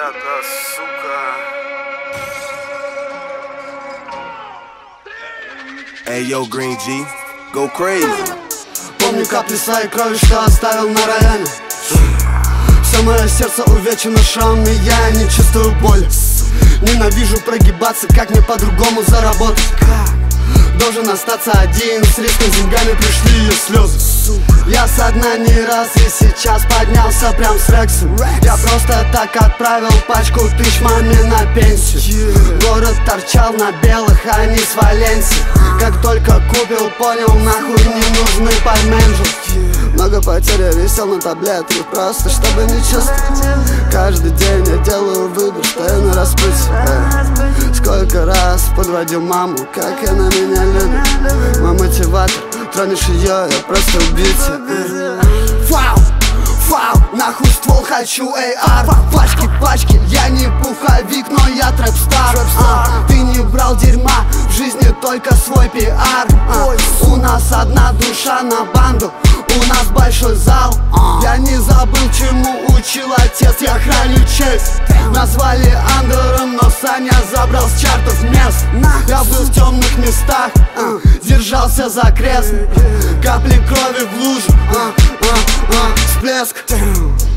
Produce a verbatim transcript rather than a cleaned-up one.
эта сука. Эй, yo, Green G, go crazy. Помню капли своей крови, что оставил на районе. Все мое сердце увечено шрамами, я не чувствую боль. Ненавижу прогибаться, как мне по-другому заработать. Должен остаться один, с риском деньгами пришли ее слезы. Я со дна не раз и сейчас поднялся прям с Рексом. Я просто так отправил пачку тысяч маме на пенсию. Город торчал на белых, а не с Валенсии. Как только купил, понял, нахуй не нужны подменжи. Много потерь, я висел на таблетках, просто чтобы не чувствовать. Каждый день я делаю выбор, что я на распутье. Сколько раз подводил маму, как она меня любит. Мой мотиватор, тронешь ее, я просто убийца. Фау, фау, нахуй ствол хочу, эй, ар. Пачки, пачки, я не пуховик, но я трэп-стар. а, Ты не брал дерьма, в жизни только свой пиар. а, У нас одна душа на банду, у нас большой зал. Я не забыл, чему учил отец, я храню честь. Назвали андером, но Саня забрал с чартов мест. Я был в темных местах, а, держался за крест. Капли крови в лужу, а, а, а, всплеск.